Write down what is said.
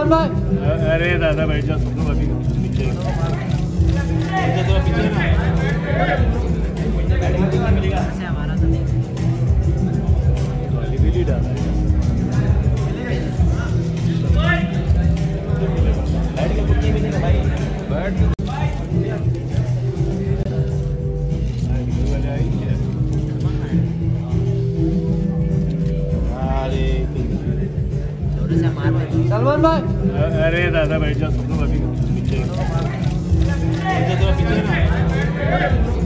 सलमान भाई। अरे दादा बैठ जाओ सब लोग अभी पीछे थोड़ा पीछे ना मिलेगा हमारा तो नहीं वाली डाला है बैठ के कुछ नहीं मिलेगा भाई बैठ सलमान भाई। अरे दादा बैठ जाओ सब लोग अभी पीछे थोड़ा पीछे ना